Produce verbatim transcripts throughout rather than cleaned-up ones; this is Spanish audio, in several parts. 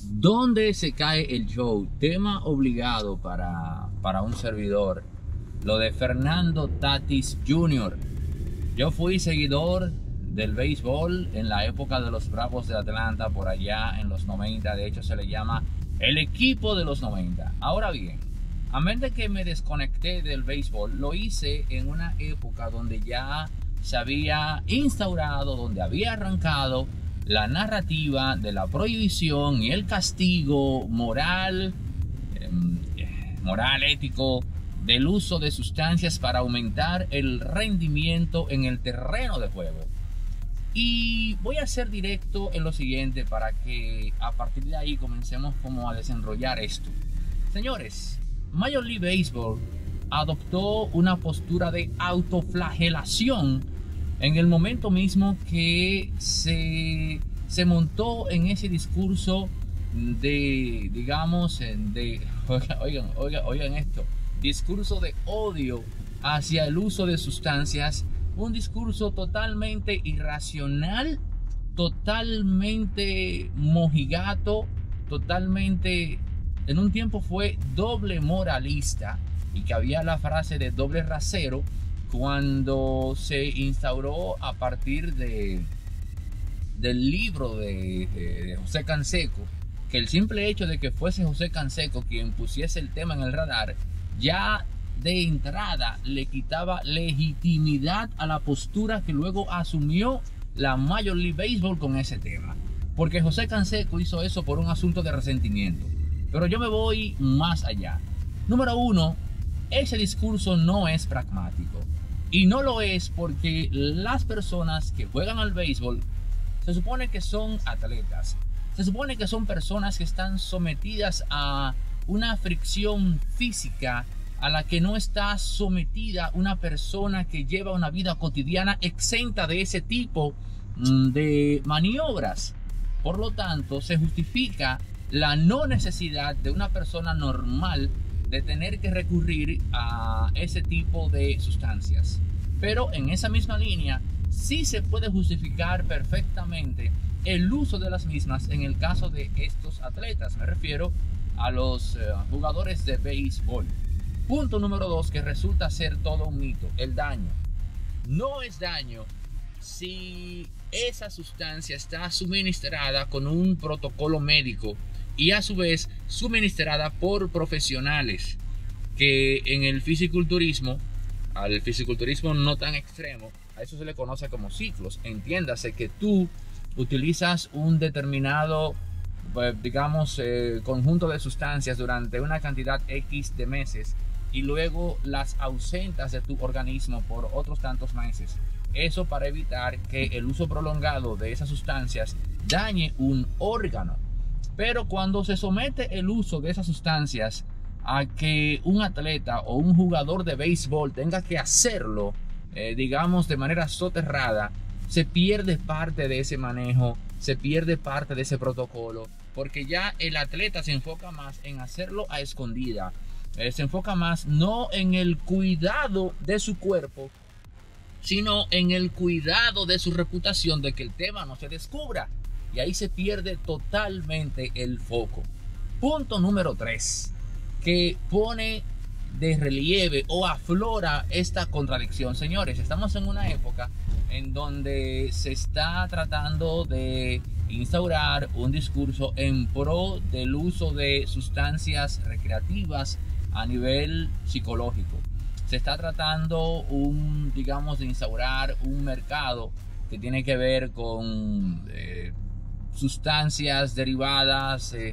¿Dónde se cae el show? Tema obligado para, para un servidor. Lo de Fernando Tatis junior Yo fui seguidor del béisbol en la época de los Bravos de Atlanta, por allá en los noventa. De hecho, se le llama el equipo de los noventa. Ahora bien, a menos de que me desconecté del béisbol, lo hice en una época donde ya se había instaurado, donde había arrancado la narrativa de la prohibición y el castigo moral, eh, moral, ético, del uso de sustancias para aumentar el rendimiento en el terreno de juego. Y voy a ser directo en lo siguiente para que a partir de ahí comencemos como a desenrollar esto. Señores, Major League Baseball adoptó una postura de autoflagelación en el momento mismo que se, se montó en ese discurso de, digamos, de, oigan, oigan, oigan esto, discurso de odio hacia el uso de sustancias, un discurso totalmente irracional, totalmente mojigato, totalmente, en un tiempo fue doble moralista, y que había la frase de doble rasero cuando se instauró a partir de, del libro de, de, de José Canseco, que el simple hecho de que fuese José Canseco quien pusiese el tema en el radar, ya de entrada le quitaba legitimidad a la postura que luego asumió la Major League Baseball con ese tema, porque José Canseco hizo eso por un asunto de resentimiento. Pero yo me voy más allá. Número uno, ese discurso no es pragmático. Y no lo es porque las personas que juegan al béisbol se supone que son atletas. Se supone que son personas que están sometidas a una fricción física a la que no está sometida una persona que lleva una vida cotidiana exenta de ese tipo de maniobras. Por lo tanto, se justifica la no necesidad de una persona normal de tener que recurrir a ese tipo de sustancias. Pero en esa misma línea sí se puede justificar perfectamente el uso de las mismas en el caso de estos atletas. Me refiero a los eh, jugadores de béisbol. Punto número dos, que resulta ser todo un mito: el daño. No es daño si esa sustancia está suministrada con un protocolo médico y a su vez suministrada por profesionales que en el fisiculturismo, al fisiculturismo no tan extremo, a eso se le conoce como ciclos. Entiéndase que tú utilizas un determinado, digamos, eh, conjunto de sustancias durante una cantidad X de meses y luego las ausentas de tu organismo por otros tantos meses. Eso para evitar que el uso prolongado de esas sustancias dañe un órgano. Pero cuando se somete el uso de esas sustancias a que un atleta o un jugador de béisbol tenga que hacerlo, eh, digamos, de manera soterrada, se pierde parte de ese manejo, se pierde parte de ese protocolo, porque ya el atleta se enfoca más en hacerlo a escondida, eh, se enfoca más no en el cuidado de su cuerpo, sino en el cuidado de su reputación, de que el tema no se descubra. Y ahí se pierde totalmente el foco. Punto número tres, que pone de relieve o aflora esta contradicción. Señores, estamos en una época en donde se está tratando de instaurar un discurso en pro del uso de sustancias recreativas a nivel psicológico. Se está tratando un, digamos, de instaurar un mercado que tiene que ver con eh, sustancias derivadas eh,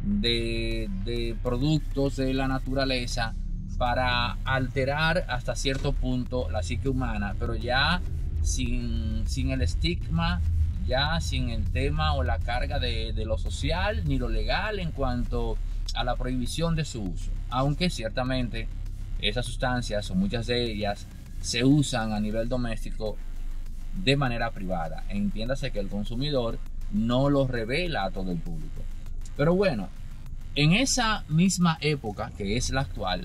de, de productos de la naturaleza para alterar hasta cierto punto la psique humana, pero ya sin, sin el estigma, ya sin el tema o la carga de, de lo social ni lo legal en cuanto a la prohibición de su uso. Aunque ciertamente esas sustancias, o muchas de ellas, se usan a nivel doméstico de manera privada. Entiéndase que el consumidor no lo revela a todo el público. Pero bueno, en esa misma época, que es la actual,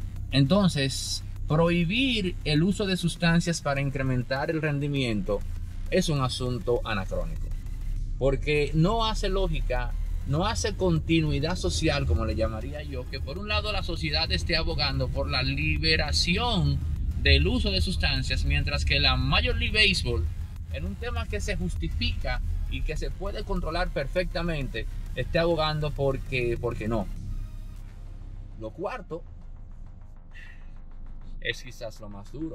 entonces prohibir el uso de sustancias para incrementar el rendimiento es un asunto anacrónico, porque no hace lógica no hace continuidad social, como le llamaría yo, que por un lado la sociedad esté abogando por la liberación del uso de sustancias, mientras que la Major League Baseball, en un tema que se justifica y que se puede controlar perfectamente, esté abogando porque, porque no. Lo cuarto es quizás lo más duro.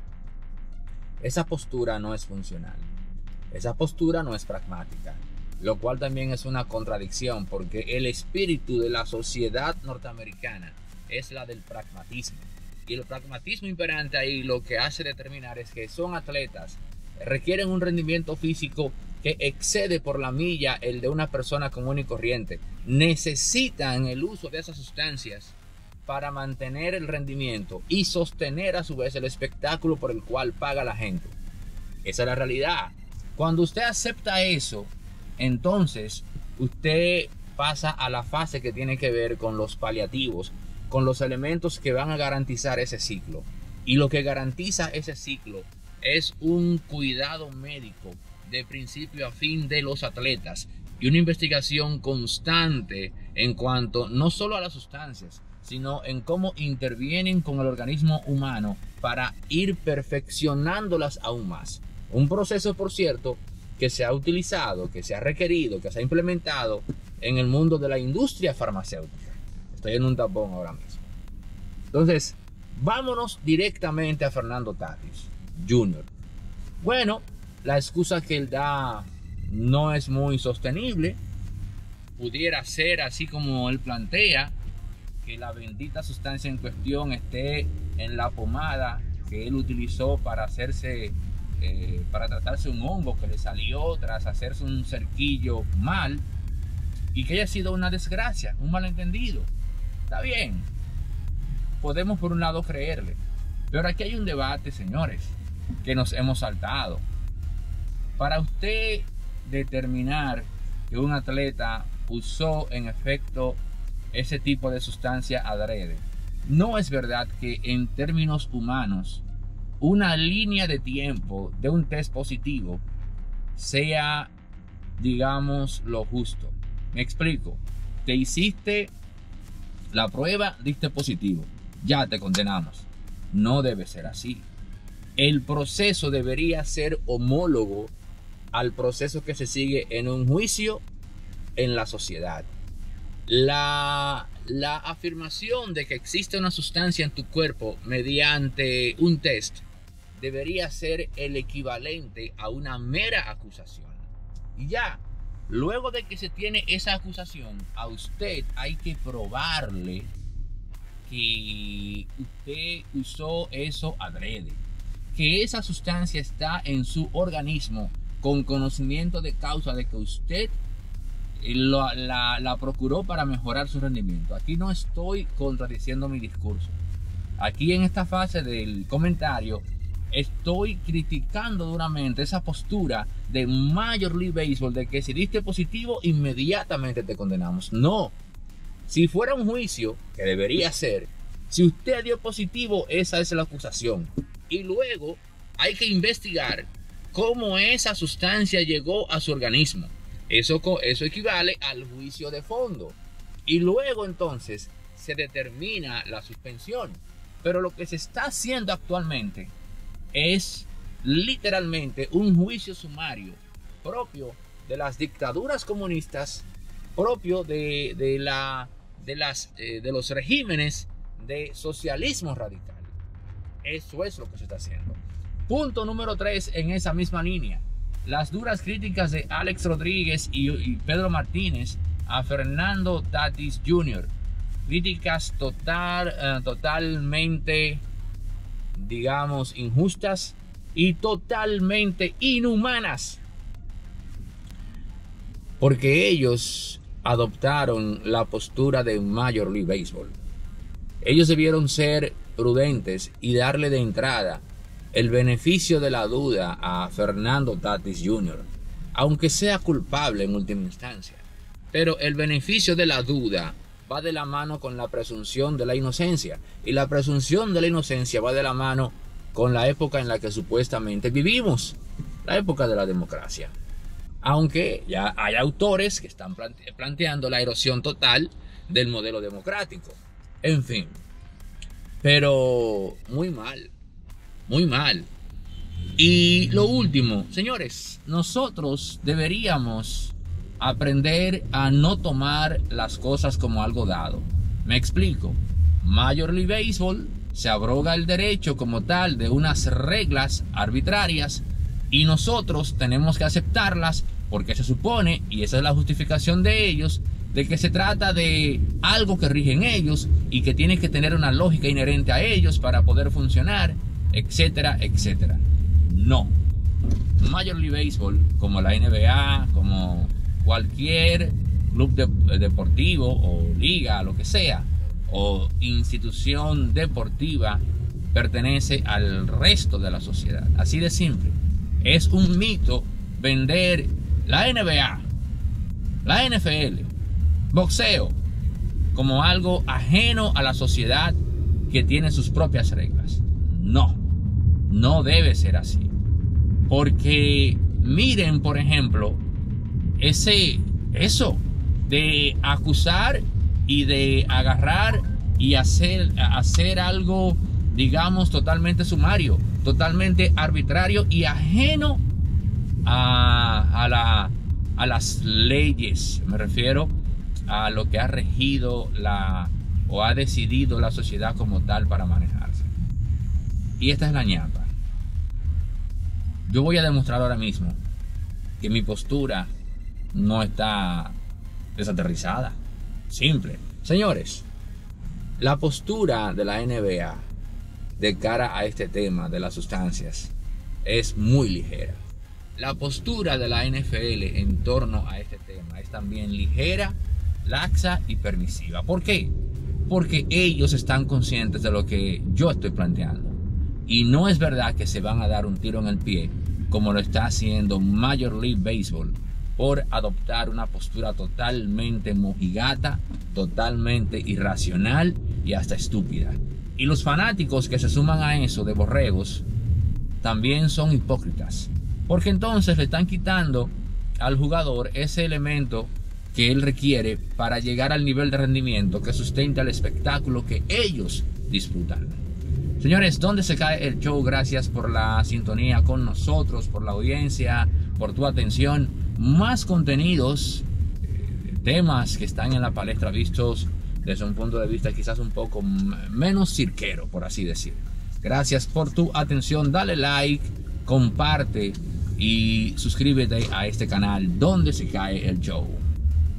Esa postura no es funcional. Esa postura no es pragmática. Lo cual también es una contradicción, porque el espíritu de la sociedad norteamericana es la del pragmatismo. Y el pragmatismo imperante ahí lo que hace determinar es que son atletas, requieren un rendimiento físico que excede por la milla el de una persona común y corriente. Necesitan el uso de esas sustancias para mantener el rendimiento y sostener a su vez el espectáculo por el cual paga la gente. Esa es la realidad. Cuando usted acepta eso, entonces usted pasa a la fase que tiene que ver con los paliativos, con los elementos que van a garantizar ese ciclo. Y lo que garantiza ese ciclo es un cuidado médico de principio a fin de los atletas y una investigación constante en cuanto no solo a las sustancias, sino en cómo intervienen con el organismo humano para ir perfeccionándolas aún más. Un proceso, por cierto, que se ha utilizado, que se ha requerido, que se ha implementado en el mundo de la industria farmacéutica. Estoy en un tapón ahora mismo. Entonces, vámonos directamente a Fernando Tatis junior Bueno, la excusa que él da no es muy sostenible. Pudiera ser así como él plantea, que la bendita sustancia en cuestión esté en la pomada que él utilizó para hacerse, eh, para tratarse un hongo que le salió tras hacerse un cerquillo mal, y que haya sido una desgracia, un malentendido. Está bien, podemos por un lado creerle, pero aquí hay un debate, señores, que nos hemos saltado. Para usted determinar que un atleta usó en efecto ese tipo de sustancia adrede, no es verdad que en términos humanos una línea de tiempo de un test positivo sea, digamos, lo justo. Me explico. Te hiciste la prueba, diste positivo, ya te condenamos. No debe ser así. El proceso debería ser homólogo al proceso que se sigue en un juicio en la sociedad. La, la afirmación de que existe una sustancia en tu cuerpo mediante un test debería ser el equivalente a una mera acusación. Y ya, luego de que se tiene esa acusación, a usted hay que probarle que usted usó eso adrede, que esa sustancia está en su organismo con conocimiento de causa de que usted La, la, la procuró para mejorar su rendimiento. Aquí no estoy contradiciendo mi discurso. Aquí en esta fase del comentario estoy criticando duramente esa postura de Major League Baseball de que si diste positivo inmediatamente te condenamos. No. Si fuera un juicio, que debería ser, si usted dio positivo, esa es la acusación. Y luego hay que investigar cómo esa sustancia llegó a su organismo. Eso, eso equivale al juicio de fondo. Y luego entonces se determina la suspensión. Pero lo que se está haciendo actualmente es literalmente un juicio sumario propio de las dictaduras comunistas, propio de, de, la, de, las, eh, de los regímenes de socialismo radical. Eso es lo que se está haciendo. Punto número tres en esa misma línea. Las duras críticas de Alex Rodríguez y, y Pedro Martínez a Fernando Tatis junior Críticas total, uh, totalmente, digamos, injustas y totalmente inhumanas. Porque ellos adoptaron la postura de Major League Baseball. Ellos debieron ser prudentes y darle de entrada el beneficio de la duda a Fernando Tatis junior, aunque sea culpable en última instancia. Pero el beneficio de la duda va de la mano con la presunción de la inocencia, y la presunción de la inocencia va de la mano con la época en la que supuestamente vivimos, la época de la democracia. Aunque ya hay autores que están plante planteando la erosión total del modelo democrático. En fin. Pero muy mal. Muy mal. Y lo último, señores, nosotros deberíamos aprender a no tomar las cosas como algo dado. Me explico. Major League Baseball se abroga el derecho como tal de unas reglas arbitrarias y nosotros tenemos que aceptarlas porque se supone, y esa es la justificación de ellos, de que se trata de algo que rigen ellos y que tiene que tener una lógica inherente a ellos para poder funcionar, etcétera, etcétera. No. Major League Baseball, como la N B A, como cualquier club de, deportivo o liga, lo que sea, o institución deportiva, pertenece al resto de la sociedad. Así de simple. Es un mito vender la N B A, la N F L, boxeo, como algo ajeno a la sociedad que tiene sus propias reglas. No, no debe ser así. Porque miren, por ejemplo, ese, eso de acusar y de agarrar y hacer, hacer algo, digamos, totalmente sumario, totalmente arbitrario y ajeno a, a, la, a las leyes. Me refiero a lo que ha regido la, o ha decidido la sociedad como tal para manejarse. Y esta es la ñapa. Yo voy a demostrar ahora mismo que mi postura no está desaterrizada. Simple. Señores, la postura de la N B A de cara a este tema de las sustancias es muy ligera. La postura de la N F L en torno a este tema es también ligera, laxa y permisiva. ¿Por qué? Porque ellos están conscientes de lo que yo estoy planteando. Y no es verdad que se van a dar un tiro en el pie como lo está haciendo Major League Baseball por adoptar una postura totalmente mojigata, totalmente irracional y hasta estúpida. Y los fanáticos que se suman a eso de borregos también son hipócritas, porque entonces le están quitando al jugador ese elemento que él requiere para llegar al nivel de rendimiento que sustenta el espectáculo que ellos disfrutan. Señores, ¿dónde se cae el show? Gracias por la sintonía con nosotros, por la audiencia, por tu atención. Más contenidos, eh, temas que están en la palestra vistos desde un punto de vista quizás un poco menos cirquero, por así decir. Gracias por tu atención. Dale like, comparte y suscríbete a este canal donde se cae el show.